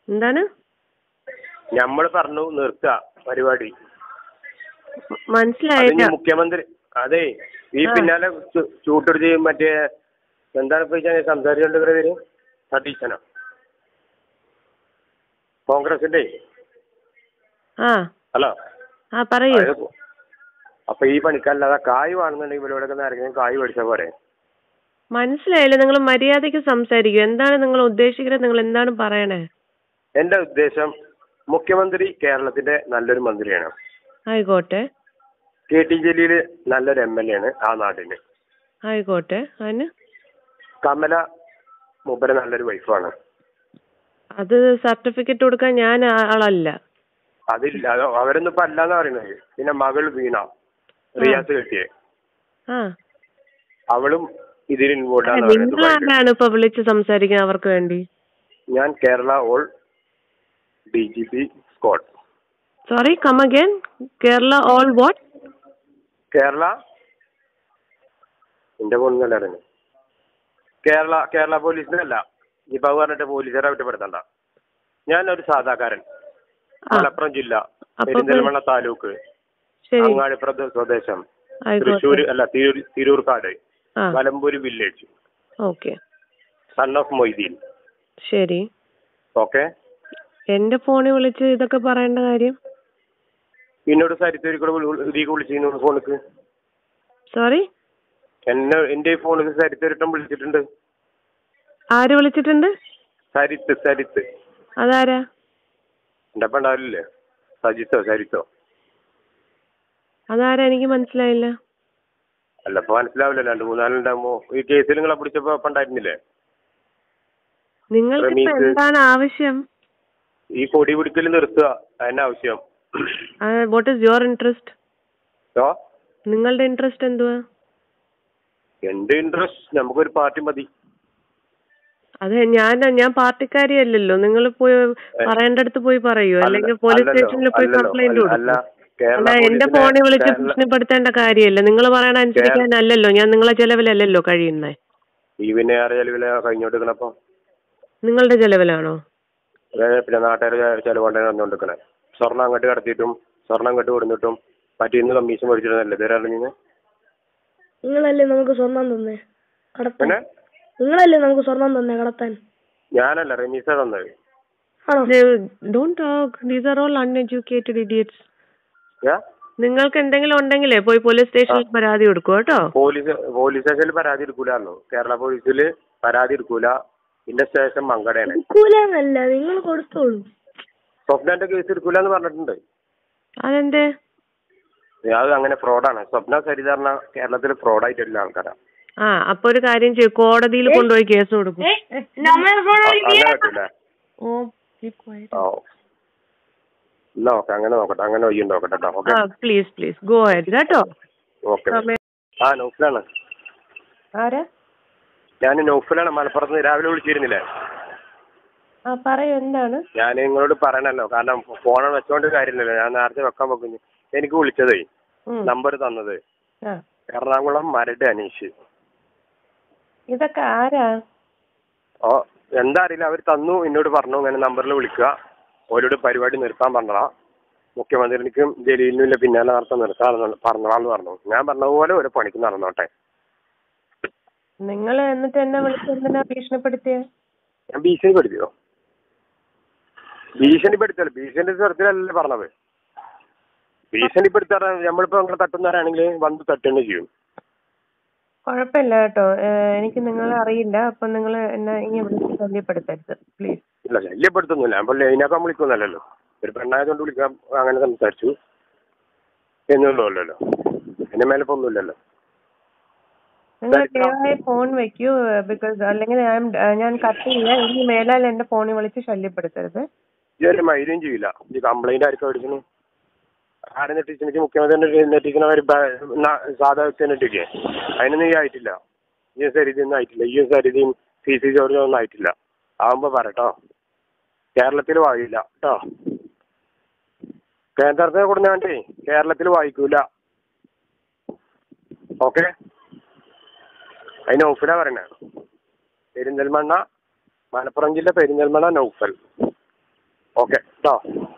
എന്താണ്? നമ്മൾ പറഞ്ഞു നിർത്തുക പരിപാടി. മനസ്സിലായില്ല. മുഖ്യമന്ത്രി അതെ ഈ പിന്നാലെ ചൂട്ടൊടിച്ച് മറ്റേ എന്താണ് ഇപ്പൊ സംസാരിച്ചോണ്ടിരിക്കുന്ന പേര് സതീശനോ കോൺഗ്രസിന്റെ. ഹലോ പറയൂ. അപ്പൊ ഈ പണിക്കല്ലാതെ കായ് വേണമെന്നുണ്ടെങ്കിൽ ഇവരോടൊക്കെ ആരെങ്കിലും കായ് മേടിച്ചാൽ പോരെ? മനസ്സിലായില്ല. നിങ്ങൾ മര്യാദയ്ക്ക് സംസാരിക്കും. എന്താണ് നിങ്ങൾ ഉദ്ദേശിക്കുന്നത്? നിങ്ങൾ എന്താണ് പറയണേ? എന്റെ ഉദ്ദേശം മുഖ്യമന്ത്രി കേരളത്തിന്റെ നല്ലൊരു മന്ത്രിയാണ്. ആയിക്കോട്ടെ. KT ജലീൽ നല്ലൊരു MLA ആണ് ആ നാട്ടിന്. ആയിക്കോട്ടെ. അതിന് കമല മൂപ്പര് നല്ലൊരു വൈഫാണ്. അത് സർട്ടിഫിക്കറ്റ് കൊടുക്കാൻ ഞാൻ ആളല്ല. അതില്ല, അവരൊന്നും ഇപ്പൊ അല്ലാന്ന് പറയുന്നത്. പിന്നെ മകൾ വീണ റിയാസ് കെട്ടിയെ അവളും ഇതിൽ ഇൻവോൾവ് ആണ്. നിങ്ങളാണ് ഇപ്പൊ വിളിച്ച് സംസാരിക്കുന്നത് അവർക്ക് വേണ്ടി? ഞാൻ Kerala all DGP squad. Sorry, come again. Kerala all what? Kerala എന്റെ പൊണ്ണല്ലായിരുന്നു. കേരള പോലീസിനല്ല. ഇപ്പൊ പറഞ്ഞിട്ട് പോലീസുകാരെ കുറ്റപ്പെടുത്തണ്ട. ഞാനൊരു സാധാകാരൻ. മലപ്പുറം ജില്ല, പെരിന്തൽമണ്ണ താലൂക്ക്, അങ്ങാടിപ്പുറത്ത് സ്വദേശം, തൃശ്ശൂർ അല്ല Thirurkad, Malampur village. Son of Moideen. ശരി, ഓക്കെ. എന്റെ ഫോണിൽ വിളിച്ച് ഇതൊക്കെ പറയേണ്ട കാര്യം? എന്നോട് സരിത്തൂരിക്കൂടെ വിളിച്ചിരുന്നു ഫോണിക്ക്. സോറി, എന്റെ ഫോണിൽ സരിത്തൂരിട്ടം വിളിച്ചിട്ടുണ്ട്. ആര് വിളിച്ചിട്ടുണ്ട്? സരിത്ത്. അതാരാ? എന്റെ അപ്പം ഉണ്ടാവില്ലേ, സരിത്തോ. അതാരാ? എനിക്ക് മനസ്സിലായില്ല. അല്ല, ഇപ്പൊ മനസ്സിലാവില്ല. 2-3 ഈ കേസിൽ നിങ്ങളെ പിടിച്ചപ്പോ അപ്പം ഉണ്ടായിരുന്നില്ലേ? നിങ്ങൾക്ക് എന്താണ് ആവശ്യം? ഈ പൊടി പിടിക്കൽ നിർത്തുക, അതിന്റെ ആവശ്യം. What is your interest? നിങ്ങളുടെ ഇൻട്രസ്റ്റ് എന്തുവാ? എന്റെ ഇൻട്രസ്റ്റ് നമുക്കൊരു പാർട്ടി മതി. അതെ, ഞാൻ പാർട്ടിക്കാരി അല്ലല്ലോ. നിങ്ങൾ പോയി പറയേണ്ടടുത്ത് പോയി പറയൂ, അല്ലെങ്കിൽ പോലീസ് സ്റ്റേഷനിൽ പോയി കംപ്ലൈന്റ് കൊടുക്കും. അല്ല, എന്റെ ഫോണിൽ വിളിച്ച് ഭീഷണിപ്പെടുത്തേണ്ട കാര്യമല്ല. നിങ്ങൾ പറയണ അനുസരിക്കാനല്ലല്ലോ. ഞാൻ നിങ്ങളെ ചെലവിലല്ലല്ലോ കഴിയുന്നേ. നിങ്ങളുടെ ചെലവിലാണോ? പിന്നെ നാട്ടുകാർ ചെലവുകൊണ്ടാണ് വന്നുകൊണ്ടിരിക്കണേ. സ്വർണ്ണം അങ്ങോട്ട് കടത്തിയിട്ടും സ്വർണ്ണം അങ്ങോട്ട് കൊടുത്തിട്ടും മറ്റേന്ന് കമ്മീഷൻ മേടിച്ചിരുന്നല്ലേ തരാറിഞ്ഞ്. നിങ്ങളല്ലേ നമുക്ക് സ്വർണം തന്നേ കടത്താൻ? നിങ്ങളല്ലേ നമുക്ക് സ്വർണം തന്നേ കടത്താൻ? ഞാനല്ല, റമീസ തന്നത്. Don't talk. These are all uneducated idiots. നിങ്ങൾക്ക് എന്തെങ്കിലും ഉണ്ടെങ്കിലേ പോയി പോലീസ് സ്റ്റേഷനിൽ പരാതി കൊടുക്കൂ കേട്ടോ. പോലീസ് സ്റ്റേഷനിൽ പരാതി എടുക്കൂലോ. കേരള പോലീസിൽ പരാതി എടുക്കൂല. ഇതിന്റെ സ്റ്റേഷൻ മങ്കടയാണ്. നിങ്ങൾ കൊടുത്തോളൂ. സ്വപ്നന്റെ കേസ് എടുക്കൂലെന്ന് പറഞ്ഞിട്ടുണ്ട്. അതെന്തേ? അത് അങ്ങനെ ഫ്രോഡാണ്. സ്വപ്ന സരിധാരണ കേരളത്തിൽ ഫ്രോഡായിട്ടുള്ള ആൾക്കാരാ. അപ്പൊ ഒരു കാര്യം ചെയ്യും, കോടതിയിൽ കൊണ്ടുപോയി കേസ് കൊടുക്കും. അങ്ങനെ നോക്കട്ടെ, അങ്ങനെ നോക്കട്ടെ. പ്ലീസ് ഗോ അഹെഡ് കേട്ടോ. നൗഫലാണ്. ആരാ? ഞാൻ നൗഫലാണ്, മലപ്പുറത്ത് രാവിലെ വിളിച്ചിരുന്നില്ലേ? പറയൂ, എന്താണ്? ഞാൻ നിങ്ങളോട് പറയണല്ലോ, കാരണം ഫോൺ വെച്ചോണ്ട് കാര്യമില്ലല്ലോ. ഞാൻ നേരത്തെ വെക്കാൻ വെക്കുന്നു. എനിക്ക് വിളിച്ചതേ, നമ്പർ തന്നത് എറണാകുളം മരട് അനീഷ്. ഇതൊക്കെ ആരാ? എന്താ അറിയില്ല, അവർ തന്നു. എന്നോട് പറഞ്ഞു ഇങ്ങനെ നമ്പറിൽ വിളിക്കുക, ഓരോട് പരിപാടി നിർത്താൻ പറഞ്ഞതാ. മുഖ്യമന്ത്രിക്കും ജലീലിനും ഇല്ല പിന്നാലെ നിർത്താൻ പറഞ്ഞതാന്ന് പറഞ്ഞു. ഞാൻ പറഞ്ഞതുപോലെ ഒരു പണിക്ക് നടന്നോട്ടെ. നിങ്ങൾ എന്നിട്ട് എന്നെ വിളിച്ചെന്തിനാ ഭീഷണിപ്പെടുത്തിയേ? ഞാൻ ഭീഷണിപ്പെടുത്തിയോ? ഭീഷണിപ്പെടുത്തല്ലേ തരത്തിലല്ലേ പറഞ്ഞത്. ഭീഷണിപ്പെടുത്താൻ നമ്മളിപ്പോ അങ്ങനെ തട്ടുന്നവരാണെങ്കിൽ വന്ന് തട്ടുകയും ചെയ്യും. കുഴപ്പമില്ല കേട്ടോ, എനിക്ക് നിങ്ങളെ അറിയില്ല. അപ്പൊ നിങ്ങൾ എന്നെ ഇങ്ങനെ വിളിച്ച് ശല്യപ്പെടുത്തരുത് പ്ലീസ്. ഇല്ല, ശല്യപ്പെടുത്തുന്നില്ല. ഞാൻ അതിനൊക്കെ വിളിക്കുന്നല്ലോ. ഒരു പെണ്ണായതുകൊണ്ട് വിളിക്കാം, അങ്ങനെ സംസാരിച്ചു എന്നുള്ളല്ലോ. എന്റെ മേലെ ഇപ്പൊ ഒന്നുമില്ലല്ലോ. നിങ്ങൾ ദയവായി ഫോൺ വെക്കൂ, ബിക്കോസ് അല്ലെങ്കിൽ ഞാൻ കട്ട് ചെയ്യാം. ഇനി മേലാൽ എന്റെ ഫോണിൽ വിളിച്ച് ശല്യപ്പെടുത്തരുത്. ഇതൊരു മൈലും ചെയ്യില്ല. ഈ കംപ്ലൈന്റ് ആർക്കും അടിക്കുന്നു. ആരെ നെട്ടിച്ച് മുഖ്യമന്ത്രി നെട്ടിക്കുന്നവർ സാധാ വ്യക്തി നെട്ടിക്കേ. അതിനൊന്നും ഈ ആയിട്ടില്ല. സരിതൊന്നും ആയിട്ടില്ല. സരിതയും CC ജോർജും ഒന്നും ആയിട്ടില്ല. ആവുമ്പോ പറട്ടോ. കേരളത്തിൽ വായില്ല കേട്ടോ. കേന്ദ്രത്തിന് കൊടുന്ന വേണ്ടേ, കേരളത്തിൽ വായിക്കൂല. ഓക്കെ, അതിന് നൗഫല പറയണേ. പെരിന്തൽമണ്ണ, മലപ്പുറം ജില്ല പെരിന്തൽമണ്ണ നൗഫൽ. ഓക്കെ കേട്ടോ.